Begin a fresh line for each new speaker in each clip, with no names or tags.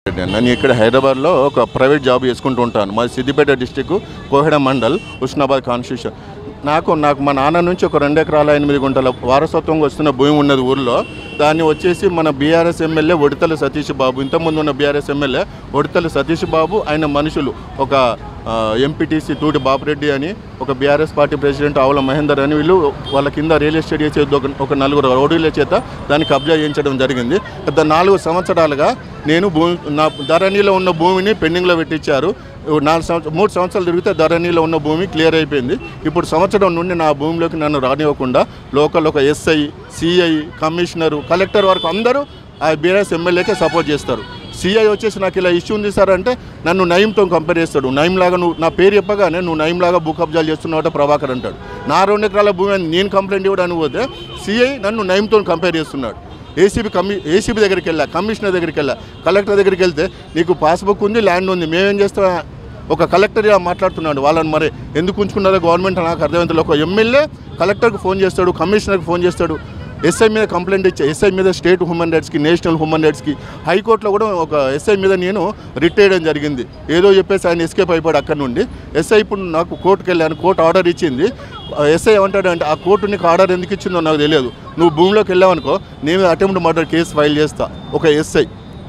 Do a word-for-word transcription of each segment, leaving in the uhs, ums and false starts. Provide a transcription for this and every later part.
నేను ఇక్కడ హైదరాబాద్లో ఒక ప్రైవేట్ జాబ్ చేసుకుంటూ ఉంటాను. మాది సిద్దిపేట డిస్టిక్ కోహెడ మండల్ హుస్నాబాద్ కాన్స్టిట్యూషన్. నాకు నాకు మా నాన్న నుంచి ఒక రెండు ఎకరాల ఎనిమిది గుంటల వారసత్వంగా వస్తున్న భూమి ఉన్నది ఊరిలో. దాన్ని వచ్చేసి మన బీఆర్ఎస్ ఎమ్మెల్యే ఒడితల సతీష్ బాబు, ఇంతకుముందు ఉన్న బీఆర్ఎస్ ఎమ్మెల్యే ఒడితల సతీష్ బాబు, ఆయన మనుషులు ఒక ఎంపీటీసీ తూటి బాపిరెడ్డి అని, ఒక బీఆర్ఎస్ పార్టీ ప్రెసిడెంట్ ఆవుల మహేందర్ అని, వీళ్ళు వాళ్ళ కింద రియల్ ఎస్టేట్ చేసే ఒక నలుగురు రౌడీల చేత దాన్ని కబ్జా చేయించడం జరిగింది. గత నాలుగు సంవత్సరాలుగా నేను భూమి నా ధరణిలో ఉన్న భూమిని పెండింగ్లో పెట్టించారు. నాలుగు సంవత్సరం మూడు సంవత్సరాలు తిరిగితే ధరణిలో ఉన్న భూమి క్లియర్ అయిపోయింది. ఇప్పుడు సంవత్సరం నుండి నా భూమిలోకి నన్ను రానివ్వకుండా లోకల్ ఒక ఎస్ఐ, సిఐ, కమిషనరు, కలెక్టర్ వరకు అందరూ ఆ బీఆర్ఎస్ ఎమ్మెల్యేకే సపోర్ట్ చేస్తారు. సిఐ వచ్చేసి నాకు ఇలా ఇష్యూ ఉంది సార్ అంటే నన్ను నయంతో కంపేర్ చేస్తాడు. నయం లాగా నువ్వు నా పేరు చెప్పగానే నువ్వు నయం లాగా భూ కబ్జాలు చేస్తున్నావు ప్రభాకర్ అంటాడు. నా రెండు ఎకరాల భూమి నేను కంప్లైంట్ ఇవ్వడానికి పోతే సిఐ నన్ను నయంతో కంపేర్ చేస్తున్నాడు. ఏసీబీ కమి ఏసీబీ దగ్గరికి వెళ్ళా, కమిషనర్ దగ్గరికి వెళ్ళా, కలెక్టర్ దగ్గరికి వెళ్తే నీకు పాస్బుక్ ఉంది, ల్యాండ్ ఉంది, మేమేం చేస్తాం, ఒక కలెక్టర్ ఇలా మాట్లాడుతున్నాడు. వాళ్ళని మరి ఎందుకు ఉంచుకున్నారో గవర్నమెంట్ నాకు అర్థమైంది. ఒక ఎమ్మెల్యే కలెక్టర్కి ఫోన్ చేస్తాడు, కమిషనర్కి ఫోన్ చేస్తాడు, ఎస్ఐ మీద కంప్లైంట్ ఇచ్చా, ఎస్ఐ మీద స్టేట్ హ్యూమన్ రైట్స్కి, నేషనల్ హ్యూమన్ రైట్స్కి, హైకోర్టులో కూడా ఒక ఎస్ఐ మీద నేను రిట్ చేయడం జరిగింది. ఏదో చెప్పేసి ఆయన ఎస్కేప్ అయిపోయాడు అక్కడ నుండి. ఎస్ఐ ఇప్పుడు నాకు కోర్టుకు వెళ్ళాను, కోర్టు ఆర్డర్ ఇచ్చింది. ఎస్ఐ ఏమంటాడు అంటే ఆ కోర్టు నీకు ఆర్డర్ ఎందుకు ఇచ్చిందో నాకు తెలియదు, నువ్వు భూమిలోకి వెళ్ళావనుకో నేను అటెంప్ట్ మర్డర్ కేసు ఫైల్ చేస్తా. ఒక ఎస్ఐ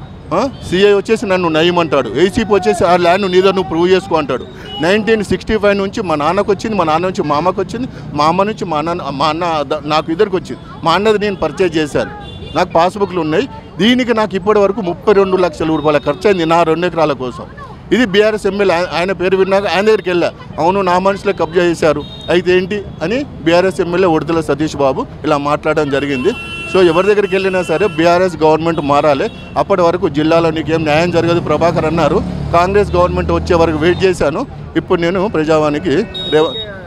సిఐ వచ్చేసి నన్ను నయం అంటాడు, ఏసీపీ వచ్చేసి ఆ ల్యాండ్ నీదో నువ్వు ప్రూవ్ చేసుకో అంటాడు. నైన్టీన్ సిక్స్టీ ఫైవ్ నుంచి మా నాన్నకు వచ్చింది, మా నాన్న నుంచి మా అమ్మకు వచ్చింది, మా అమ్మ నుంచి మా నాన్న మా అన్న నాకు ఇద్దరికి వచ్చింది. మా అన్నది నేను పర్చేజ్ చేశాను, నాకు పాస్బుక్లు ఉన్నాయి. దీనికి నాకు ఇప్పటి వరకు ముప్పై రెండు లక్షల రూపాయల ఖర్చు అయింది నా రెండు ఎకరాల కోసం. ఇది బీఆర్ఎస్ ఎమ్మెల్యే ఆయన పేరు విన్నాక ఆయన దగ్గరికి వెళ్ళా, అవును నా మనుషులే కబ్జా చేశారు అయితే ఏంటి అని బీఆర్ఎస్ ఎమ్మెల్యే ఒడితల సతీష్ బాబు ఇలా మాట్లాడడం జరిగింది. సో ఎవరి దగ్గరికి వెళ్ళినా సరే బీఆర్ఎస్ గవర్నమెంట్ మారాలి, అప్పటి వరకు జిల్లాలో నీకేం న్యాయం జరగదు ప్రభాకర్ అన్నారు. కాంగ్రెస్ గవర్నమెంట్ వచ్చే వరకు వెయిట్ చేశాను. ఇప్పుడు నేను ప్రజావానికి రేవ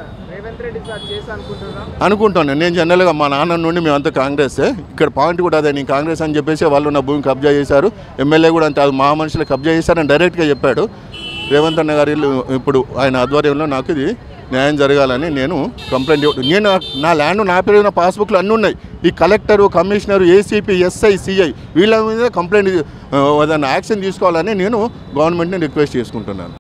అనుకుంటాను. నేను జనరల్గా మా నాన్న నుండి మేమంతా కాంగ్రెసే. ఇక్కడ పాయింట్ కూడా అదే, నేను కాంగ్రెస్ అని చెప్పేసి వాళ్ళు నా భూమి కబ్జా చేశారు, ఎమ్మెల్యే కూడా అంతే, అది మా మనుషులు కబ్జా చేశారని డైరెక్ట్గా చెప్పాడు. రేవంత్ అన్న గారి ఇప్పుడు ఆయన ఆధ్వర్యంలో నాకు ఇది న్యాయం జరగాలని నేను కంప్లైంట్ ఇవ్వడం. నేను నా ల్యాండ్ నా పేరు నా పాస్బుక్లు అన్నీ ఉన్నాయి. ఈ collector, commissioner, ACP, SI, CI వీళ్ళ మీద కంప్లైంట్ ఏదైనా యాక్షన్ తీసుకోవాలని నేను గవర్నమెంట్ని రిక్వెస్ట్ చేసుకుంటున్నాను.